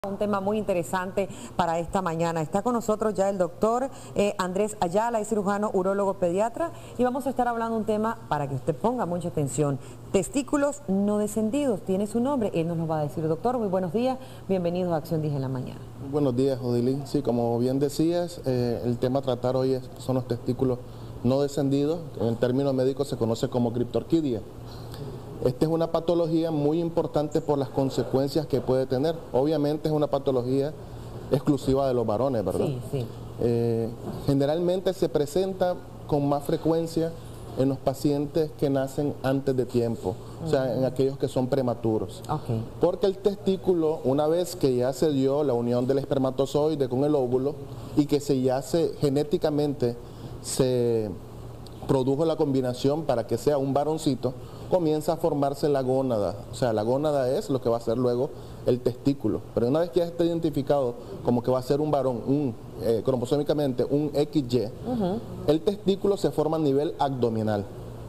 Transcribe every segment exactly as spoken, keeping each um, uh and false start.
Un tema muy interesante para esta mañana. Está con nosotros ya el doctor eh, Andrés Ayala, es cirujano, urólogo, pediatra, y vamos a estar hablando un tema para que usted ponga mucha atención. Testículos no descendidos, tiene su nombre, él nos lo va a decir. Doctor, muy buenos días, bienvenidos a Acción diez en la mañana. Buenos días, Odilín. Sí, como bien decías, eh, el tema a tratar hoy es, son los testículos no descendidos, en el término médico se conoce como criptorquidia. Esta es una patología muy importante por las consecuencias que puede tener. Obviamente es una patología exclusiva de los varones, ¿verdad? Sí, sí. Eh, generalmente se presenta con más frecuencia en los pacientes que nacen antes de tiempo, uh-huh. o sea, en aquellos que son prematuros. Okay. Porque el testículo, una vez que ya se dio la unión del espermatozoide con el óvulo y que se ya se genéticamente se produjo la combinación para que sea un varoncito, comienza a formarse la gónada. O sea, la gónada es lo que va a ser luego el testículo. Pero una vez que ya está identificado como que va a ser un varón, un, eh, cromosómicamente un equis ye, uh-huh. el testículo se forma a nivel abdominal.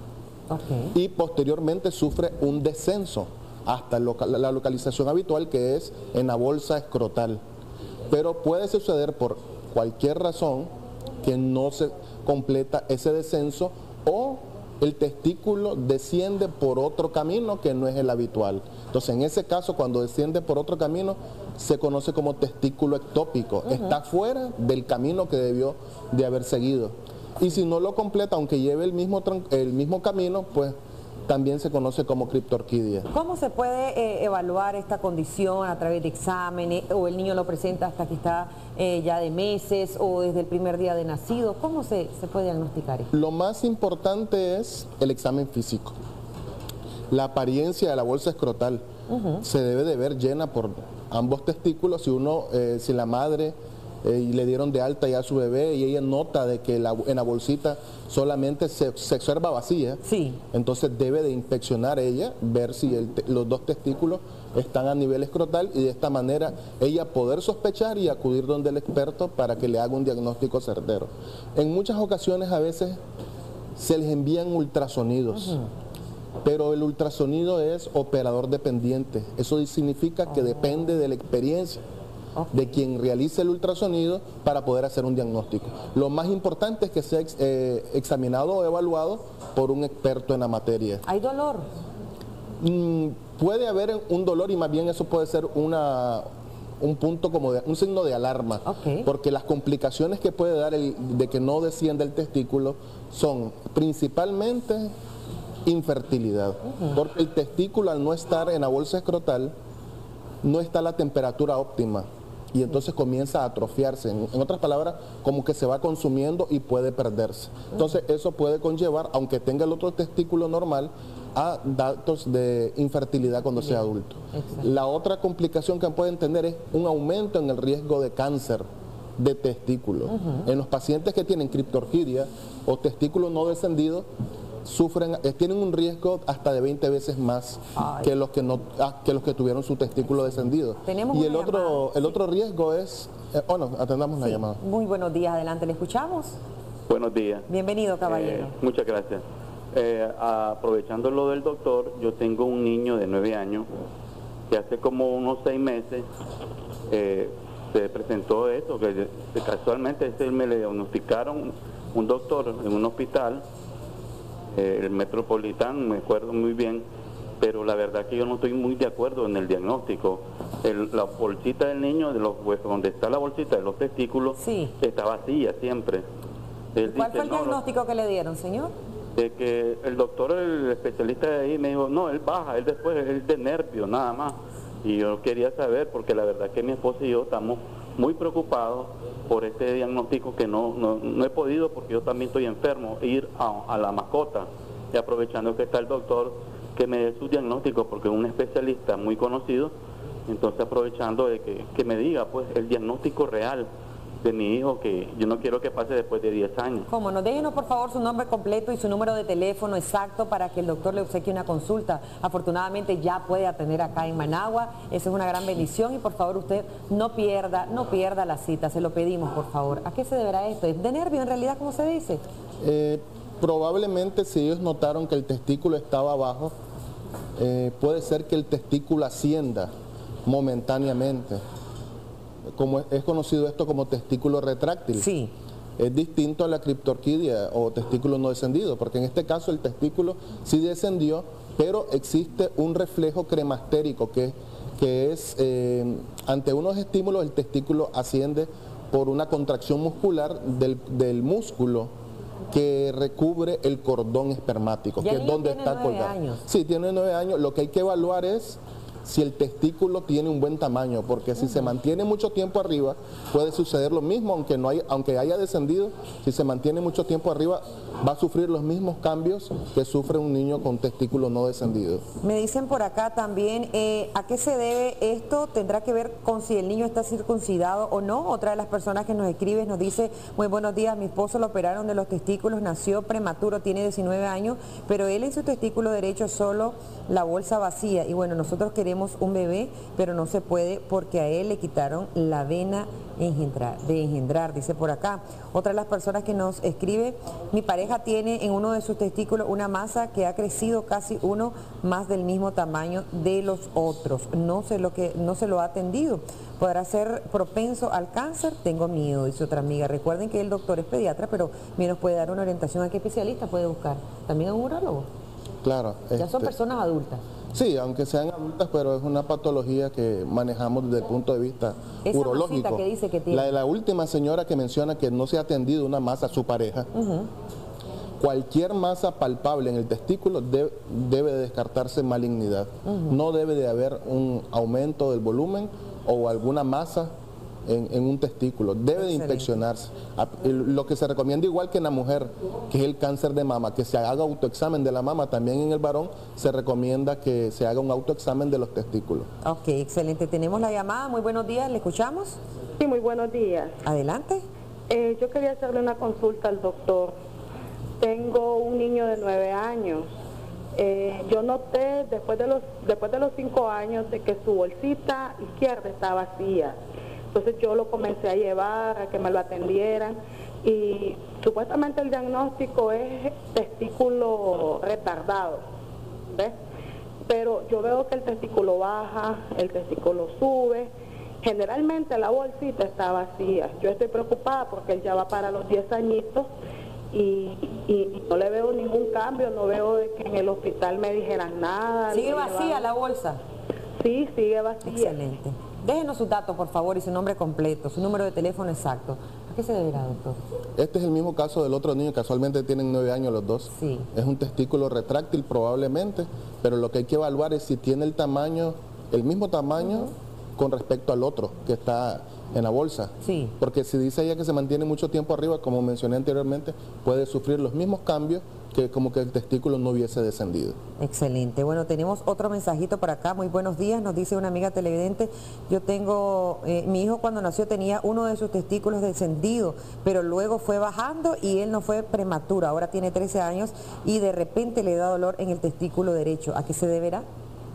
Okay. Y posteriormente sufre un descenso hasta loca la localización habitual, que es en la bolsa escrotal. Pero puede suceder por cualquier razón que no se completa ese descenso, o el testículo desciende por otro camino que no es el habitual. Entonces, en ese caso, cuando desciende por otro camino, se conoce como testículo ectópico. Uh-huh. Está fuera del camino que debió de haber seguido. Y si no lo completa, aunque lleve el mismo, el mismo camino, pues también se conoce como criptorquidia. ¿Cómo se puede eh, evaluar esta condición a través de exámenes, o el niño lo presenta hasta que está eh, ya de meses o desde el primer día de nacido? ¿Cómo se, se puede diagnosticar esto? Lo más importante es el examen físico. La apariencia de la bolsa escrotal uh-huh. se debe de ver llena por ambos testículos. Si uno, eh, si la madre eh, le dieron de alta ya a su bebé y ella nota de que la, en la bolsita solamente se, se observa vacía, sí. entonces debe de inspeccionar ella, ver si el, los dos testículos están a nivel escrotal, y de esta manera ella poder sospechar y acudir donde el experto para que le haga un diagnóstico certero. En muchas ocasiones a veces se les envían ultrasonidos, uh-huh. pero el ultrasonido es operador dependiente. Eso significa que oh. depende de la experiencia okay. de quien realice el ultrasonido para poder hacer un diagnóstico. Lo más importante es que sea ex, eh, examinado o evaluado por un experto en la materia. ¿Hay dolor? Mm, puede haber un dolor, y más bien eso puede ser una, un punto como de, un signo de alarma, okay. porque las complicaciones que puede dar el, de que no descienda el testículo son principalmente infertilidad, uh-huh. porque el testículo, al no estar en la bolsa escrotal, no está a la temperatura óptima, y entonces comienza a atrofiarse. En, en otras palabras, como que se va consumiendo y puede perderse. Entonces eso puede conllevar, aunque tenga el otro testículo normal, a datos de infertilidad cuando sea adulto. Exacto. La otra complicación que pueden tener es un aumento en el riesgo de cáncer de testículo. Uh-huh. En los pacientes que tienen criptorquidia o testículos no descendidos, sufren, eh, tienen un riesgo hasta de veinte veces más que los que no ah, que los que tuvieron su testículo descendido. Tenemos y el otro llamada. el otro riesgo es eh, oh no, atendamos sí. la llamada. Muy buenos días, adelante, le escuchamos. Buenos días. Bienvenido, caballero. Eh, muchas gracias. Eh, aprovechando lo del doctor, yo tengo un niño de nueve años que hace como unos seis meses eh, se presentó esto, que casualmente este me le diagnosticaron un doctor en un hospital, eh, el Metropolitano, me acuerdo muy bien, pero la verdad que yo no estoy muy de acuerdo en el diagnóstico. El, la bolsita del niño, de los huesos, donde está la bolsita de los testículos, sí. está vacía siempre. Él ¿Cuál dice, fue el no, diagnóstico lo, que le dieron, señor? De que el doctor, el especialista de ahí me dijo, no, él baja, él después es de nervio, nada más. Y yo quería saber, porque la verdad que mi esposa y yo estamos muy preocupados por este diagnóstico que no, no, no he podido, porque yo también estoy enfermo, ir a, a la mascota. Y aprovechando que está el doctor, que me dé su diagnóstico, porque es un especialista muy conocido, entonces aprovechando de que, que me diga pues el diagnóstico real de mi hijo, que yo no quiero que pase después de diez años. ¿Cómo no? Déjenos por favor su nombre completo y su número de teléfono exacto para que el doctor le obsequie una consulta. Afortunadamente ya puede atender acá en Managua, esa es una gran bendición, y por favor usted no pierda, no pierda la cita, se lo pedimos por favor. ¿A qué se deberá esto? ¿Es de nervio en realidad, como se dice? Eh, probablemente, si ellos notaron que el testículo estaba abajo, eh, puede ser que el testículo ascienda momentáneamente. como es, es conocido esto como testículo retráctil. Sí. Es distinto a la criptorquidia o testículo no descendido, porque en este caso el testículo sí descendió, pero existe un reflejo cremastérico que, que es, eh, ante unos estímulos el testículo asciende por una contracción muscular del, del músculo que recubre el cordón espermático, Ya que es donde tiene está nueve colgado. años. Sí, tiene nueve años. Lo que hay que evaluar es si el testículo tiene un buen tamaño, porque si uh-huh. se mantiene mucho tiempo arriba, puede suceder lo mismo, aunque, no hay, aunque haya descendido, si se mantiene mucho tiempo arriba, va a sufrir los mismos cambios que sufre un niño con testículo no descendido. Me dicen por acá también, eh, ¿a qué se debe esto? ¿Tendrá que ver con si el niño está circuncidado o no? Otra de las personas que nos escribe nos dice, muy buenos días, mi esposo lo operaron de los testículos, nació prematuro, tiene diecinueve años, pero él en su testículo derecho solo la bolsa vacía, y bueno, nosotros queremos un bebé, pero no se puede porque a él le quitaron la vena engendrar, de engendrar, dice por acá. Otra de las personas que nos escribe, mi pareja tiene en uno de sus testículos una masa que ha crecido casi uno más del mismo tamaño de los otros, no se lo, que, no se lo ha atendido, podrá ser propenso al cáncer, tengo miedo, dice otra amiga. Recuerden que el doctor es pediatra, pero me nos puede dar una orientación a qué especialista puede buscar, también a un urólogo. Claro. Ya este... son personas adultas. Sí, aunque sean adultas, pero es una patología que manejamos desde el punto de vista Esa urológico. Que dice que tiene. La de la última señora que menciona que no se ha atendido una masa a su pareja, uh-huh. cualquier masa palpable en el testículo debe, debe de descartarse malignidad. Uh-huh. No debe de haber un aumento del volumen o alguna masa En, en un testículo, debe Excelente. de inspeccionarse. Lo que se recomienda, igual que en la mujer, que es el cáncer de mama, que se haga autoexamen de la mama, también en el varón se recomienda que se haga un autoexamen de los testículos. Ok, excelente. Tenemos la llamada, muy buenos días, ¿le escuchamos? Sí, muy buenos días. Adelante. Eh, yo quería hacerle una consulta al doctor. Tengo un niño de nueve años. Eh, yo noté después de, los, después de los cinco años de que su bolsita izquierda está vacía. Entonces yo lo comencé a llevar, a que me lo atendieran, y supuestamente el diagnóstico es testículo retardado, ¿ves? Pero yo veo que el testículo baja, el testículo sube, generalmente la bolsita está vacía. Yo estoy preocupada porque él ya va para los diez añitos y, y, y no le veo ningún cambio, no veo de que en el hospital me dijeran nada. ¿Sigue vacía la bolsa? Sí, sigue vacía. Excelente. Déjenos sus datos, por favor, y su nombre completo, su número de teléfono exacto. ¿A qué se deberá, doctor? Este es el mismo caso del otro niño, casualmente tienen nueve años los dos. Sí. Es un testículo retráctil probablemente, pero lo que hay que evaluar es si tiene el tamaño, el mismo tamaño uh-huh. con respecto al otro que está en la bolsa. Sí. Porque si dice ella que se mantiene mucho tiempo arriba, como mencioné anteriormente, puede sufrir los mismos cambios que como que el testículo no hubiese descendido. Excelente. Bueno, tenemos otro mensajito por acá. Muy buenos días, nos dice una amiga televidente. Yo tengo, eh, mi hijo cuando nació tenía uno de sus testículos descendido, pero luego fue bajando y él no fue prematuro. Ahora tiene trece años y de repente le da dolor en el testículo derecho. ¿A qué se deberá?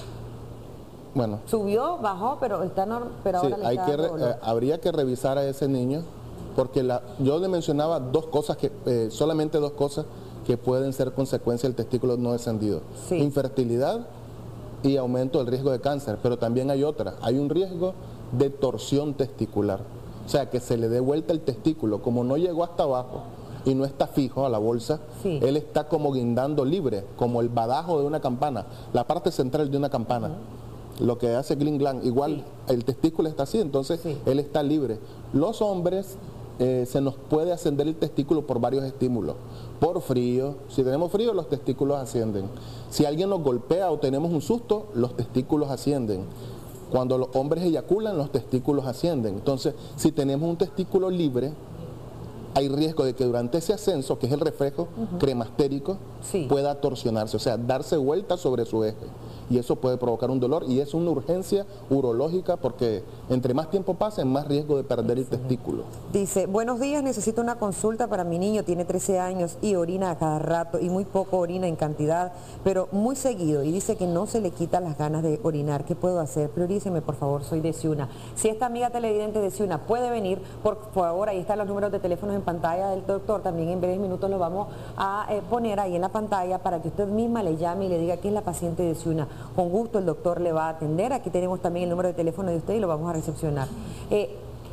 Bueno. Subió, bajó, pero está normal, pero ahora sí, le hay está que dando dolor. Eh, habría que revisar a ese niño, porque la, yo le mencionaba dos cosas, que eh, solamente dos cosas, que pueden ser consecuencia del testículo no descendido. Sí. Infertilidad y aumento del riesgo de cáncer, pero también hay otra, hay un riesgo de torsión testicular, o sea, que se le dé vuelta el testículo, como no llegó hasta abajo y no está fijo a la bolsa, sí. él está como guindando libre, como el badajo de una campana, la parte central de una campana. Uh-huh. Lo que hace Gling Glang, igual sí. el testículo está así, entonces sí. él está libre. Los hombres Eh, se nos puede ascender el testículo por varios estímulos, por frío, si tenemos frío los testículos ascienden, si alguien nos golpea o tenemos un susto, los testículos ascienden, cuando los hombres eyaculan los testículos ascienden, entonces si tenemos un testículo libre, hay riesgo de que durante ese ascenso, que es el reflejo uh-huh. cremastérico, sí. pueda torsionarse, o sea, darse vuelta sobre su eje. Y eso puede provocar un dolor y es una urgencia urológica porque entre más tiempo pase, más riesgo de perder Excelente. el testículo. Dice, buenos días, necesito una consulta para mi niño, tiene trece años y orina a cada rato y muy poco orina en cantidad, pero muy seguido y dice que no se le quitan las ganas de orinar. ¿Qué puedo hacer? Prioríceme, por favor, soy de Ciuna. Si esta amiga televidente de Ciuna puede venir, por favor, ahí están los números de teléfonos en pantalla del doctor, también en breves minutos los vamos a eh, poner ahí en la pantalla para que usted misma le llame y le diga que es la paciente de Ciuna. Con gusto el doctor le va a atender. Aquí tenemos también el número de teléfono de usted y lo vamos a recepcionar. Eh,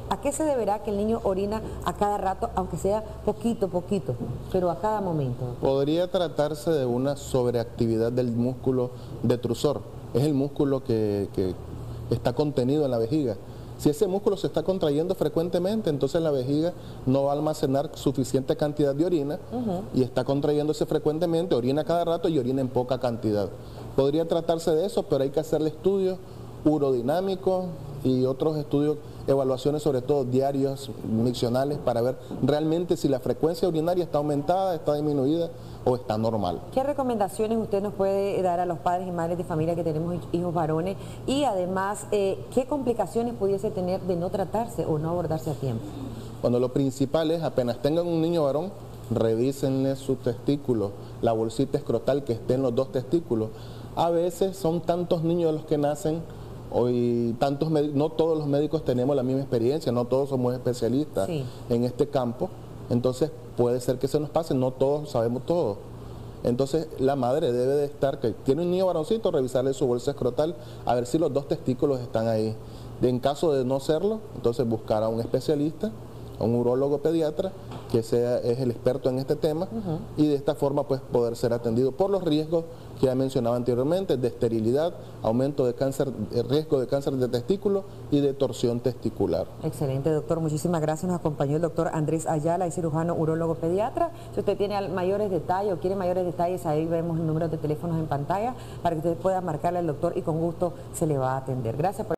¿A qué se deberá que el niño orina a cada rato, aunque sea poquito, poquito, pero a cada momento? Podría tratarse de una sobreactividad del músculo detrusor. Es el músculo que, que está contenido en la vejiga. Si ese músculo se está contrayendo frecuentemente, entonces la vejiga no va a almacenar suficiente cantidad de orina uh-huh. y está contrayéndose frecuentemente, orina cada rato y orina en poca cantidad. Podría tratarse de eso, pero hay que hacerle estudios urodinámicos y otros estudios, evaluaciones sobre todo diarios, miccionales, para ver realmente si la frecuencia urinaria está aumentada, está disminuida o está normal. ¿Qué recomendaciones usted nos puede dar a los padres y madres de familia que tenemos hijos varones? Y además, eh, ¿qué complicaciones pudiese tener de no tratarse o no abordarse a tiempo? Bueno, lo principal es, apenas tengan un niño varón, revísenle sus testículos, la bolsita escrotal que esté en los dos testículos. A veces son tantos niños los que nacen, hoy tantos no todos los médicos tenemos la misma experiencia, no todos somos especialistas sí. en este campo, entonces puede ser que se nos pase, no todos sabemos todo. Entonces la madre debe de estar, que tiene un niño varoncito, revisarle su bolsa escrotal, a ver si los dos testículos están ahí. En caso de no serlo, entonces buscar a un especialista, a un urólogo pediatra, que sea, es el experto en este tema, uh-huh. y de esta forma pues poder ser atendido por los riesgos que ya mencionaba anteriormente, de esterilidad, aumento de cáncer, riesgo de cáncer de testículo y de torsión testicular. Excelente, doctor, muchísimas gracias. Nos acompañó el doctor Andrés Ayala, es cirujano urólogo pediatra. Si usted tiene mayores detalles o quiere mayores detalles, ahí vemos el número de teléfonos en pantalla para que usted pueda marcarle al doctor y con gusto se le va a atender. Gracias por